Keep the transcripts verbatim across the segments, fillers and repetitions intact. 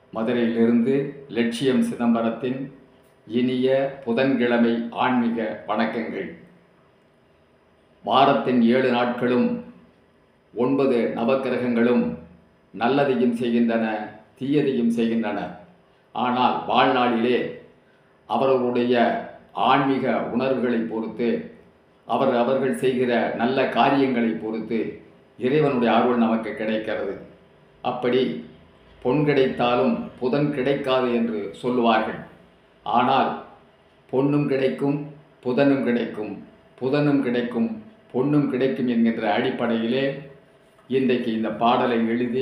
மதுரையிலிருந்து லட்சியம் சிதம்பரத்தின் இனிய புதன்கிழமை ஆன்மீக வணக்கங்கள். வாரத்தின் ஏழு நாட்களும் ஒன்பது நவக்கிரகங்களும் நல்லதையும் செய்கின்றன, தீயதையும் செய்கின்றன. ஆனால் வாழ்நாளிலே அவர்களுடைய ஆன்மீக உணர்வுகளை பொறுத்து, அவர் அவர்கள் செய்கிற நல்ல காரியங்களை பொறுத்து இறைவனுடைய அருள் நமக்கு கிடைக்கிறது. அப்படி பொன் கிடைத்தாலும் புதன் கிடைக்காது என்று சொல்லுவார்கள். ஆனால் பொன்னும் கிடைக்கும், புதனும் கிடைக்கும், புதனும் கிடைக்கும், பொன்னும் கிடைக்கும் என்கின்ற அடிப்படையிலே இன்றைக்கு இந்த பாடலை எழுதி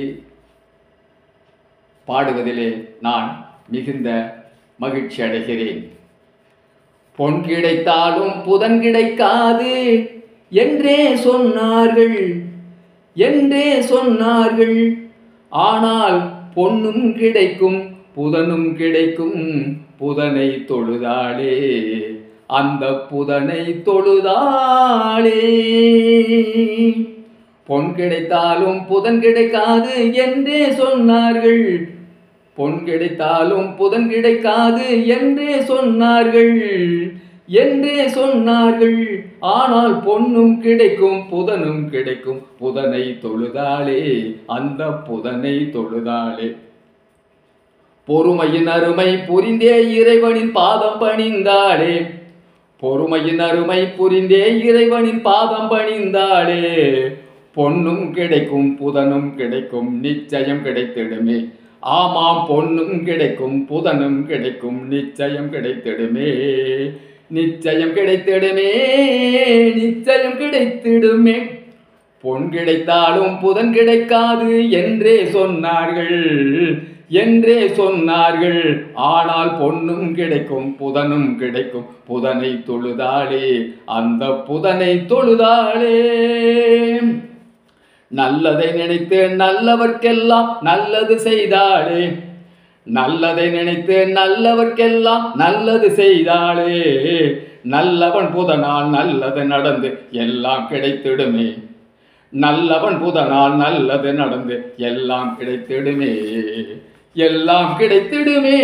பாடுவதிலே நான் மிகுந்த மகிழ்ச்சி அடைகிறேன். பொன் கிடைத்தாலும் புதன் கிடைக்காது என்றே சொன்னார்கள் என்றே சொன்னார்கள் ஆனால் பொன்னும் கிடைக்கும், புதனும் கிடைக்கும். புதனை தொழுதாளே, அந்த புதனை தொழுதாளே. பொன் கிடைத்தாலும் புதன் கிடைக்காது என்றே சொன்னார்கள். பொன் கிடைத்தாலும் புதன் கிடைக்காது என்றே சொன்னார்கள் என்றே சொன்னார்கள் ஆனால் பொன்னும் கிடைக்கும், புதனும் கிடைக்கும். புதனை தொழுதாளே, அந்த புதனை தொழுதாளே. பொறுமையின் அருமை புரிந்தே இறைவனின் பாதம் பணிந்தாளே. பொறுமையின் அருமை புரிந்தே இறைவனின் பாதம் பணிந்தாளே. பொன்னும் கிடைக்கும், புதனும் கிடைக்கும், நிச்சயம் கிடைத்திடுமே. ஆமாம், பொன்னும் கிடைக்கும், புதனும் கிடைக்கும், நிச்சயம் கிடைத்திடுமே. நிச்சயம் கிடைத்திடுமே, நிச்சயம் கிடைத்திடுமே. பொன் கிடைத்தாலும் புதன் கிடைக்காது என்றே சொன்னார்கள் என்றே சொன்னார்கள் ஆனால் பொன்னும் கிடைக்கும், புதனும் கிடைக்கும். புதனை தொழுதாளே, அந்த புதனை தொழுதாளே. நல்லதை நினைத்து நல்லவர்க்கெல்லாம் நல்லது செய்தாளே. நல்லதை நினைத்து நல்லவர்க்கெல்லாம் நல்லது செய்தாளே. நல்லவன் புதனால் நல்லது நடந்து எல்லாம் கிடைத்திடுமே. நல்லவன் புதனால் நல்லது நடந்து எல்லாம் கிடைத்திடுமே, எல்லாம் கிடைத்திடுமே.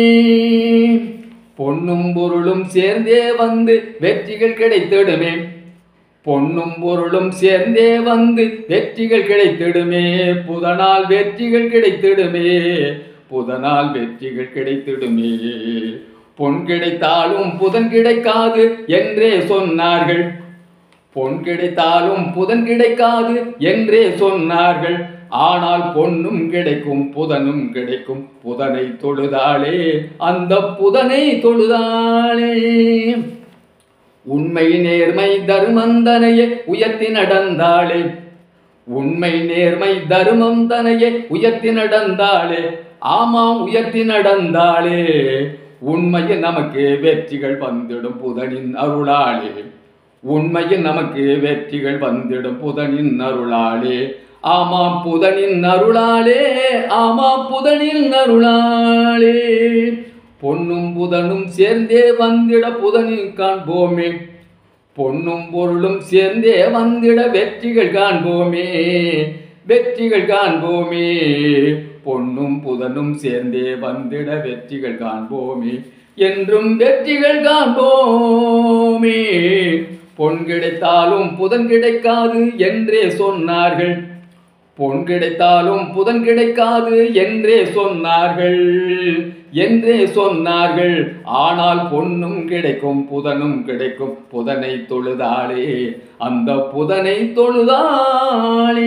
பொன்னும் பொருளும் சேர்ந்தே வந்து வெற்றிகள் கிடைத்திடுமே. பொன்னும் பொருளும் சேர்ந்தே வந்து வெற்றிகள் கிடைத்திடுமே. புதனால் வெற்றிகள் கிடைத்திடுமே, புதனால் வெற்றிகள் கிடைத்திடுமே. பொன் கிடைத்தாலும் புதன் கிடைக்காது என்றே சொன்னார்கள். பொன் கிடைத்தாலும் புதன் கிடைக்காது என்றே சொன்னார்கள் ஆனால் பொன்னும் கிடைக்கும், புதனும் கிடைக்கும். புதனை தொழுதாளே, அந்த புதனை தொழுதாளே. உண்மை நேர்மை தர்மம் தனையே உயர்த்தி நடந்தாளே. உண்மை நேர்மை தர்மம் தனையே உயர்த்தி நடந்தாளே. ஆமாம், உயர்த்தி நடந்தாளே. உண்மையில் நமக்கு வெற்றிகள் வந்திடும் புதனின் அருளாளே. உண்மையில் நமக்கு வெற்றிகள் வந்திடும் புதனின் அருளாளே. ஆமாம், புதனின் அருளாளே. ஆமாம், புதனின் அருளாளே. பொன்னும் புதனும் சேர்ந்தே வந்திட புதனில் காண்போமே. பொன்னும் பொருளும் சேர்ந்தே வந்திட வெற்றிகள் காண்போமே, வெற்றிகள் காண்போமே. பொன்னும் புதனும் சேர்ந்தே வந்திட வெற்றிகள் காண்போமே, என்றும் வெற்றிகள் காண்போமே. பொன் கிடைத்தாலும் புதன் கிடைக்காது என்றே சொன்னார்கள். பொன் கிடைத்தாலும் புதன் கிடைக்காது என்றே சொன்னார்கள் என்றே சொன்னார்கள் ஆனால் பொன்னும் கிடைக்கும், புதனும் கிடைக்கும். புதனை தொழுதாளே, அந்த புதனை தொழுதாளே.